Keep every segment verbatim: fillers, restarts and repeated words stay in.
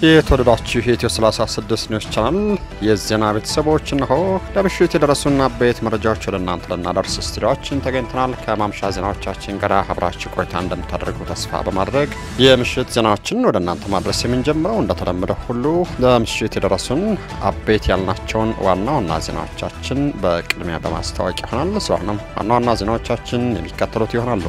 የተወደዳችሁ የኢትዮ ሰላሳ ስድስት ኒውስ ቻናል የዜና ቤተሰቦች ነው። ለምሽቱ የደረሱና አበይት መረጃዎች ወደ እናንተ ለናደርስ ስቱዲዮአችን ተገኝተናል። ከማምሻ ዜናዎቻችን ጋር አብራችሁ ቆይታ እንደምታደርጉ ተስፋ በማድረግ የምሽት ዜናዎችን ወደ እናንተ ማድረስ የምንጀምረው እንደተለመደው ሁሉ ለምሽቱ የደረሱን አበይት ያልናቸውን ዋና ዋና ዜናዎቻችን በቅድሚያ በማስተዋወቅ ይሆናል። ስለሆነም ዋና ዋና ዜናዎቻችን የሚከተሉት ይሆናሉ።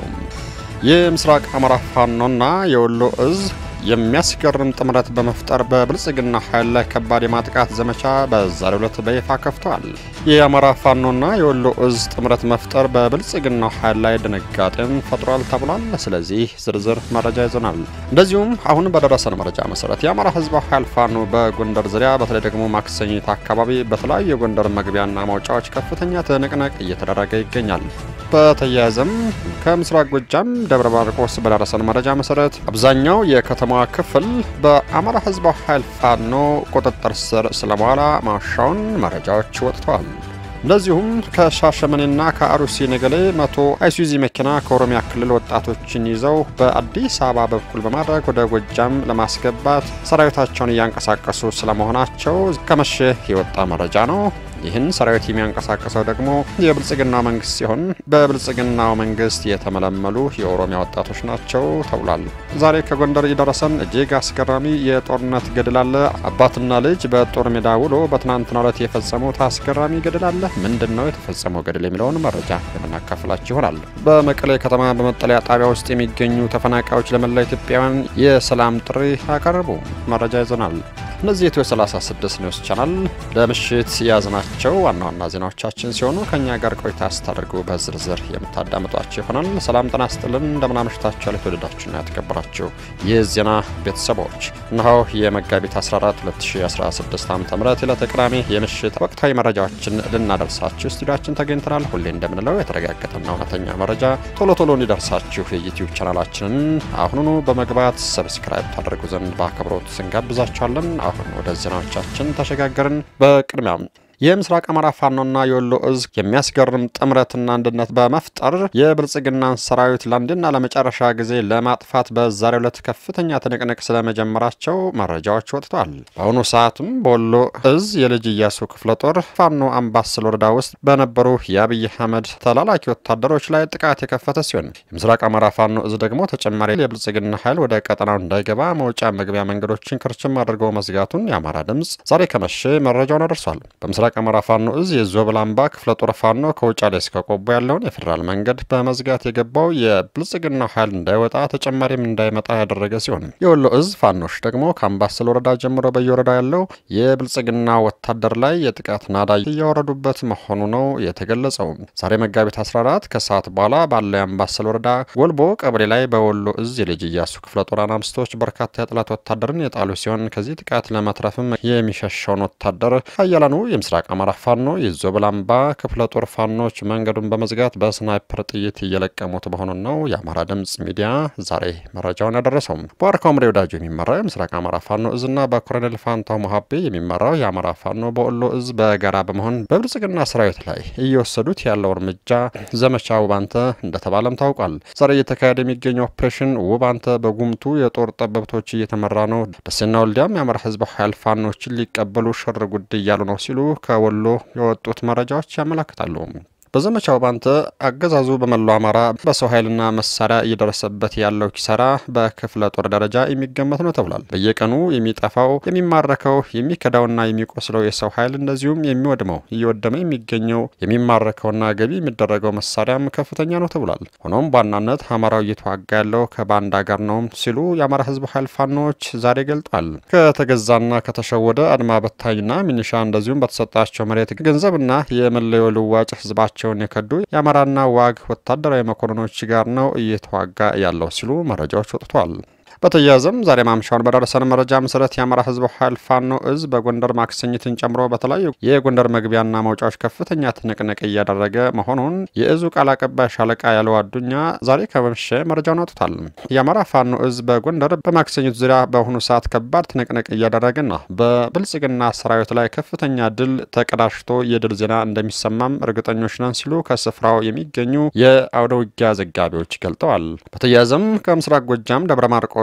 የምስራቅ አማራ ፋኖና የወሎ እዝ የሚያስገርም ጥምረት በመፍጠር በብልጽግና ኃይል ላይ ከባድ የማጥቃት ዘመቻ በዛሬው ዕለት በይፋ ከፍቷል። የአማራ ፋኖና የወሎ እዝ ጥምረት መፍጠር በብልጽግና ኃይል ላይ ድንጋጤን ፈጥሯል ተብሏል። ስለዚህ ዝርዝር መረጃ ይዘናል። እንደዚሁም አሁን በደረሰን መረጃ መሰረት የአማራ ህዝብ ኃይል ፋኖ በጎንደር ዙሪያ በተለይ ደግሞ ማክሰኝት አካባቢ በተለያዩ የጎንደር መግቢያና ማውጫዎች ከፍተኛ ትንቅንቅ እየተደረገ ይገኛል። በተያያዘም ከምስራቅ ጎጃም ደብረ ማርቆስ በደረሰን መረጃ መሰረት አብዛኛው የከተማ ክፍል በአማራ ህዝብ ኃይል ፋኖ ቁጥጥር ስር ስለመዋላ ማሻውን መረጃዎች ወጥተዋል። እንደዚሁም ከሻሸመኔና ከአሩሲ ነገሌ መቶ አይሱዚ መኪና ከኦሮሚያ ክልል ወጣቶችን ይዘው በአዲስ አበባ በኩል በማድረግ ወደ ጎጃም ለማስገባት ሰራዊታቸውን እያንቀሳቀሱ ስለመሆናቸው ከመሸ የወጣ መረጃ ነው። ይህን ሰራዊት የሚያንቀሳቀሰው ደግሞ የብልጽግና መንግስት ሲሆን በብልጽግናው መንግስት የተመለመሉ የኦሮሚያ ወጣቶች ናቸው ተብሏል። ዛሬ ከጎንደር የደረሰን እጅግ አስገራሚ የጦርነት ገድል አለ። አባትና ልጅ በጦር ሜዳ ውሎ በትናንትናው ዕለት የፈጸሙት አስገራሚ ገድል አለ። ምንድነው የተፈጸመው ገድል የሚለውን መረጃ የምናካፍላችሁ ይሆናል። በመቀሌ ከተማ በመጠለያ ጣቢያ ውስጥ የሚገኙ ተፈናቃዮች ለመላ ኢትዮጵያውያን የሰላም ጥሪ አቀረቡ። መረጃ ይዘናል። እነዚህ የኢትዮ ሰላሳ ስድስት ኒውስ ቻናል ለምሽት ያዝናቸው ዋና ዋና ዜናዎቻችን ሲሆኑ ከኛ ጋር ቆይታ ስታደርጉ በዝርዝር የምታዳምጧቸው ይሆናል። ሰላም ጤና ይስጥልን። እንደምን አመሽታችኋል የተወደዳችሁና የተከበራችሁ የዜና ቤተሰቦች። እነሆ የመጋቢት አስራ አራት ሁለት ሺህ አስራ ስድስት ዓ.ም ዕለተ ቅዳሜ የምሽት ወቅታዊ መረጃዎችን ልናደርሳችሁ ስቱዲዮአችን ተገኝተናል። ሁሌ እንደምንለው የተረጋገጠና እውነተኛ መረጃ ቶሎ ቶሎ እንዲደርሳችሁ የዩቲዩብ ቻናላችንን አሁኑኑ በመግባት ሰብስክራይብ ታደርጉ ዘንድ በአክብሮት እንጋብዛችኋለን። አሁን ወደ ዜናዎቻችን ተሸጋገርን። በቅድሚያ የምስራቅ አማራ ፋኖና የወሎ እዝ የሚያስገርም ጥምረትና አንድነት በመፍጠር የብልጽግናን ሰራዊት ለአንድና ለመጨረሻ ጊዜ ለማጥፋት በዛሬው ዕለት ከፍተኛ ትንቅንቅ ስለመጀመራቸው መረጃዎች ወጥተዋል። በአሁኑ ሰዓትም በወሎ እዝ የልጅ ኢያሱ ክፍለ ጦር ፋኖ አምባሰል ወረዳ ውስጥ በነበሩ የአብይ አህመድ ተላላኪ ወታደሮች ላይ ጥቃት የከፈተ ሲሆን የምስራቅ አማራ ፋኖ እዝ ደግሞ ተጨማሪ የብልጽግና ኃይል ወደ ቀጠናው እንዳይገባ መውጫ መግቢያ መንገዶችን ክርችም አድርገው መዝጋቱን የአማራ ድምጽ ዛሬ ከመሸ መረጃውን አደርሷል። በምስራቅ አማራ ፋኖ እዝ የዞብላምባ ክፍለ ጦር ፋኖ ከውጫሌ እስከ ቆቦ ያለውን የፌደራል መንገድ በመዝጋት የገባው የብልጽግና ኃይል እንዳይወጣ ተጨማሪም እንዳይመጣ ያደረገ ሲሆን የወሎ እዝ ፋኖች ደግሞ ከአምባሰል ወረዳ ጀምሮ በየወረዳ ያለው የብልጽግና ወታደር ላይ የጥቃት ናዳ እያወረዱበት መሆኑ ነው የተገለጸው። ዛሬ መጋቢት አስራ አራት ከሰዓት በኋላ ባለው የአምባሰል ወረዳ ጎልቦ ቀበሌ ላይ በወሎ እዝ የልጅ ኢያሱ ክፍለ ጦር አናብስቶች በርካታ የጠላት ወታደርን የጣሉ ሲሆን ከዚህ ጥቃት ለማትረፍም የሚሸሸውን ወታደር ኃያላኑ የምስራቅ አማራ ፋኖ የዞብላምባ ክፍለ ጦር ፋኖች መንገዱን በመዝጋት በስናይፐር ጥይት እየለቀሙት በሆኑ ነው የአማራ ድምጽ ሚዲያ ዛሬ መረጃውን ያደረሰው። በዋርካው ምሬ ወዳጁ የሚመራው የምስራቅ አማራ ፋኖ እዝና በኮሎኔል ፋንታው መሐቤ የሚመራው የአማራ ፋኖ በወሎ እዝ በጋራ በመሆን በብልጽግና ሰራዊት ላይ እየወሰዱት ያለው እርምጃ ዘመቻ ውባንተ እንደተባለም ታውቋል። ዛሬ እየተካሄደ የሚገኘው ኦፕሬሽን ውባንተ በጉምቱ የጦር ጠበብቶች እየተመራ ነው። ደሴና ወልዲያም የአማራ ህዝብ ኃይል ፋኖችን ሊቀበሉ ሽር ጉድ እያሉ ነው ሲሉ ከወሎ የወጡት መረጃዎች ያመለክታሉ። በዘመቻው ባንተ አገዛዙ በመላው አማራ በሰው ኃይልና መሳሪያ እየደረሰበት ያለው ኪሳራ በክፍለ ጦር ደረጃ የሚገመት ነው ተብሏል። በየቀኑ የሚጠፋው የሚማረከው የሚከዳውና የሚቆስለው የሰው ኃይል እንደዚሁም የሚወድመው እየወደመ የሚገኘው የሚማረከውና ገቢ የሚደረገው መሳሪያም ከፍተኛ ነው ተብሏል። ሆኖም በዋናነት አማራው እየተዋጋ ያለው ከባንዳ ጋር ነው ሲሉ የአማራ ህዝብ ኃይል ፋኖች ዛሬ ገልጧል። ከተገዛና ከተሸወደ አድማ በታኝና ሚኒሻ እንደዚሁም በተሰጣቸው መሬት ገንዘብና የመለዮ ልዋጭ ህዝባቸው የከዱ የአማራና ዋግ ወታደራዊ መኮንኖች ጋር ነው እየተዋጋ ያለው ሲሉ መረጃዎች ወጥቷል። በተያያዘም ዛሬ ማምሻውን በደረሰን መረጃ መሰረት የአማራ ህዝብ ኃይል ፋኖ እዝ በጎንደር ማክሰኝትን ጨምሮ በተለያዩ የጎንደር መግቢያና ማውጫዎች ከፍተኛ ትንቅንቅ እያደረገ መሆኑን የእዙ ቃል አቀባይ ሻለቃ ያለው አዱኛ ዛሬ ከመሸ መረጃውን አውጥቷል። የአማራ ፋኖ እዝ በጎንደር በማክሰኝት ዙሪያ በአሁኑ ሰዓት ከባድ ትንቅንቅ እያደረገና በብልጽግና ሰራዊት ላይ ከፍተኛ ድል ተቀዳጅቶ የድል ዜና እንደሚሰማም እርግጠኞች ነን ሲሉ ከስፍራው የሚገኙ የአውደ ውጊያ ዘጋቢዎች ገልጠዋል። በተያያዘም ከምስራቅ ጎጃም ደብረ ማርቆስ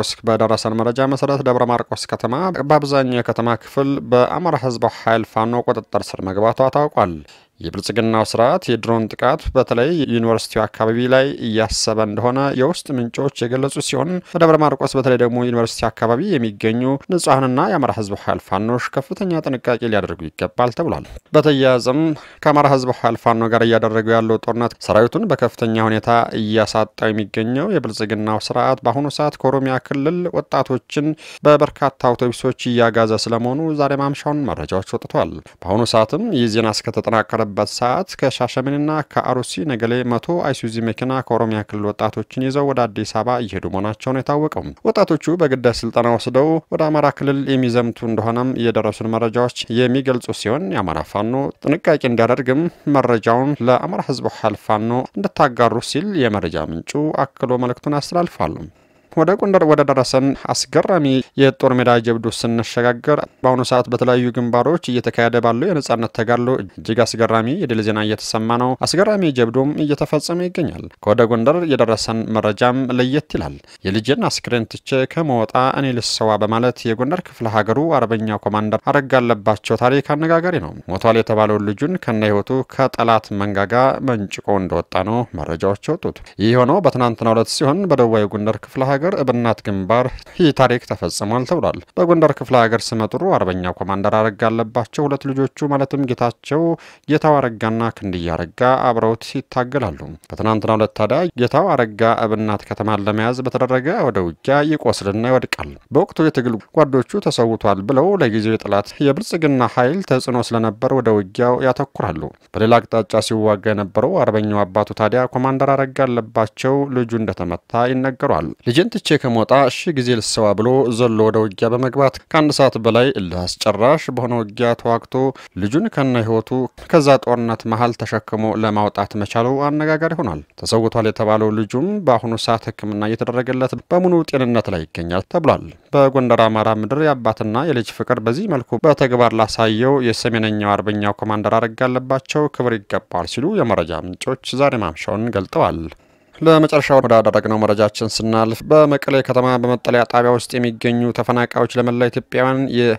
ማርቆስ በደረሰን መረጃ መሰረት ደብረ ማርቆስ ከተማ በአብዛኛው የከተማ ክፍል በአማራ ህዝባዊ ኃይል ፋኖ ቁጥጥር ስር መግባቷ ታውቋል። የብልጽግናው ስርዓት የድሮን ጥቃት በተለይ ዩኒቨርሲቲው አካባቢ ላይ እያሰበ እንደሆነ የውስጥ ምንጮች የገለጹ ሲሆን በደብረ ማርቆስ በተለይ ደግሞ ዩኒቨርሲቲ አካባቢ የሚገኙ ንጹሃንና የአማራ ህዝባዊ ኃይል ፋኖች ከፍተኛ ጥንቃቄ ሊያደርጉ ይገባል ተብሏል። በተያያዘም ከአማራ ህዝባዊ ኃይል ፋኖ ጋር እያደረጉ ያለው ጦርነት ሰራዊቱን በከፍተኛ ሁኔታ እያሳጣው የሚገኘው የብልጽግናው ስርዓት በአሁኑ ሰዓት ከኦሮሚያ ክልል ወጣቶችን በበርካታ አውቶቡሶች እያጋዘ ስለመሆኑ ዛሬ ማምሻውን መረጃዎች ወጥቷል። በአሁኑ ሰዓትም ይህ ዜና እስከተጠናቀረ በት ሰዓት ከሻሸመኔና ከአሩሲ ነገሌ መቶ አይሱዚ መኪና ከኦሮሚያ ክልል ወጣቶችን ይዘው ወደ አዲስ አበባ እየሄዱ መሆናቸውን የታወቀው ወጣቶቹ በግዳጅ ስልጠና ወስደው ወደ አማራ ክልል የሚዘምቱ እንደሆነም የደረሱን መረጃዎች የሚገልጹ ሲሆን የአማራ ፋኖ ጥንቃቄ እንዲያደርግም መረጃውን ለአማራ ህዝባዊ ኃይል ፋኖ እንድታጋሩ ሲል የመረጃ ምንጩ አክሎ መልእክቱን አስተላልፏል። ወደ ጎንደር ወደ ደረሰን አስገራሚ የጦር ሜዳ ጀብዱ ስንሸጋገር በአሁኑ ሰዓት በተለያዩ ግንባሮች እየተካሄደ ባለው የነጻነት ተጋድሎ እጅግ አስገራሚ የድል ዜና እየተሰማ ነው። አስገራሚ ጀብዱም እየተፈጸመ ይገኛል። ከወደ ጎንደር የደረሰን መረጃም ለየት ይላል። የልጅን አስክሬን ትቼ ከመወጣ እኔ ልሰዋ በማለት የጎንደር ክፍለ ሀገሩ አርበኛ ኮማንደር አረጋለባቸው ታሪክ አነጋጋሪ ነው። ሞቷል የተባለው ልጁን ከነ ህይወቱ ከጠላት መንጋጋ መንጭቆ እንደወጣ ነው መረጃዎች ወጡት። ይህ ሆኖ በትናንትናው ዕለት ሲሆን በደቡባዊ ጎንደር ክፍለ ሀገር እብናት ግንባር ይህ ታሪክ ተፈጽሟል ተብሏል። በጎንደር ክፍለ ሀገር ስመጥሩ አርበኛ ኮማንደር አረጋለባቸው ሁለት ልጆቹ ማለትም ጌታቸው ጌታው አረጋና ክንድያ አረጋ አብረውት ይታገላሉ። በትናንትናው ዕለት ታዲያ ጌታው አረጋ እብናት ከተማን ለመያዝ በተደረገ ወደ ውጊያ ይቆስልና ይወድቃል። በወቅቱ የትግል ጓዶቹ ተሰውቷል ብለው ለጊዜው የጠላት የብልጽግና ኃይል ተጽዕኖ ስለነበር ወደ ውጊያው ያተኩራሉ። በሌላ አቅጣጫ ሲዋጋ የነበረው አርበኛው አባቱ ታዲያ ኮማንደር አረጋለባቸው ልጁ እንደተመታ ይነገራል። ልጅን ትቼ ከመውጣ እሺ ጊዜ ልሰዋ ብሎ ዘሎ ወደ ውጊያ በመግባት ከአንድ ሰዓት በላይ ለአስጨራሽ በሆነ ውጊያ ተዋግቶ ልጁን ከነ ህይወቱ ከዛ ጦርነት መሃል ተሸክሞ ለማውጣት መቻሉ አነጋጋሪ ሆኗል። ተሰውቷል የተባለው ልጁም በአሁኑ ሰዓት ሕክምና እየተደረገለት በሙሉ ጤንነት ላይ ይገኛል ተብሏል። በጎንደር አማራ ምድር የአባትና የልጅ ፍቅር በዚህ መልኩ በተግባር ላሳየው የሰሜነኛው አርበኛው ኮማንደር አረጋለባቸው ክብር ይገባል ሲሉ የመረጃ ምንጮች ዛሬ ማምሻውን ገልጠዋል። ለመጨረሻው ወዳደረግነው መረጃችን ስናልፍ በመቀሌ ከተማ በመጠለያ ጣቢያ ውስጥ የሚገኙ ተፈናቃዮች ለመላ ኢትዮጵያውያን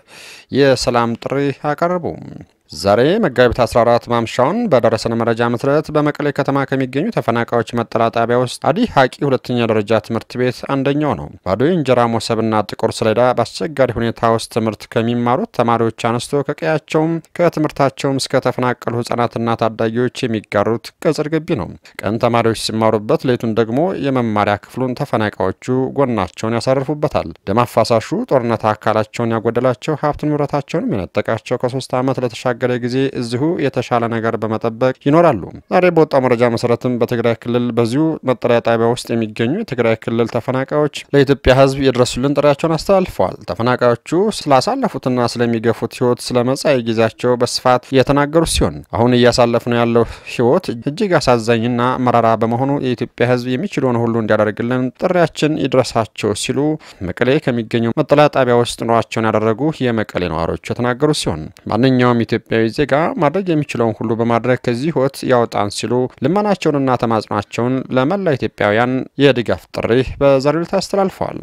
የሰላም ጥሪ አቀረቡ። ዛሬ መጋቢት አስራ አራት ማምሻውን በደረሰን መረጃ መሰረት በመቀሌ ከተማ ከሚገኙ ተፈናቃዮች መጠለያ ጣቢያ ውስጥ አዲ ሐቂ ሁለተኛ ደረጃ ትምህርት ቤት አንደኛው ነው። ባዶ እንጀራ ሞሰብና ጥቁር ሰሌዳ በአስቸጋሪ ሁኔታ ውስጥ ትምህርት ከሚማሩት ተማሪዎች አነስቶ ከቀያቸውም ከትምህርታቸውም እስከ ተፈናቀሉ ህጻናትና ታዳጊዎች የሚጋሩት ቅጽር ግቢ ነው። ቀን ተማሪዎች ሲማሩበት ሌቱን ደግሞ የመማሪያ ክፍሉን ተፈናቃዮቹ ጎናቸውን ያሳርፉበታል። ደም አፋሳሹ ጦርነት አካላቸውን ያጎደላቸው ሀብት ንብረታቸውን የነጠቃቸው ከሶስት ዓመት ለተሻገረ ጊዜ እዚሁ የተሻለ ነገር በመጠበቅ ይኖራሉ። ዛሬ በወጣው መረጃ መሰረትም በትግራይ ክልል በዚሁ መጠለያ ጣቢያ ውስጥ የሚገኙ የትግራይ ክልል ተፈናቃዮች ለኢትዮጵያ ህዝብ የድረሱልን ጥሪያቸውን አስተላልፈዋል። ተፈናቃዮቹ ስላሳለፉትና ስለሚገፉት ህይወት ስለመጻኢ ጊዜያቸው በስፋት የተናገሩ ሲሆን አሁን እያሳለፉ ነው ያለው ህይወት እጅግ አሳዛኝና መራራ በመሆኑ የኢትዮጵያ ህዝብ የሚችለውን ሁሉ እንዲያደርግልን ጥሪያችን ይድረሳቸው ሲሉ መቀሌ ከሚገኙ መጠለያ ጣቢያ ውስጥ ኑሯቸውን ያደረጉ የመቀሌ ነዋሪዎች የተናገሩ ሲሆን ማንኛውም ኢትዮጵያዊ ዜጋ ማድረግ የሚችለውን ሁሉ በማድረግ ከዚህ ህይወት ያውጣን ሲሉ ልመናቸውንና ተማጽኗቸውን ለመላ ኢትዮጵያውያን የድጋፍ ጥሪ በዛሬው ዕለት አስተላልፈዋል።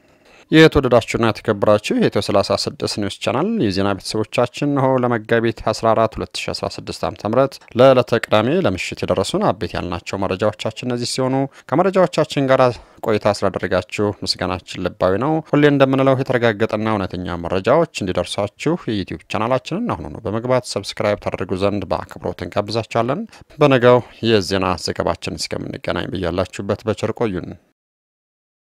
የተወደዳችሁና የተከበራችሁ የኢትዮ ሰላሳ ስድስት ኒውስ ቻናል የዜና ቤተሰቦቻችን ነው ለመጋቢት አስራ አራት ሁለት ሺህ አስራ ስድስት ዓ.ም ለዕለተ ቅዳሜ ለምሽት የደረሱን አቤት ያልናቸው መረጃዎቻችን እነዚህ ሲሆኑ ከመረጃዎቻችን ጋር ቆይታ ስላደረጋችሁ ምስጋናችን ልባዊ ነው። ሁሌ እንደምንለው የተረጋገጠና እውነተኛ መረጃዎች እንዲደርሳችሁ የዩቲዩብ ቻናላችንን አሁን ነው በመግባት ሰብስክራይብ ታደርጉ ዘንድ በአክብሮት እንጋብዛችኋለን። በነገው የዜና ዘገባችን እስከምንገናኝ በያላችሁበት በቸር ቆዩን።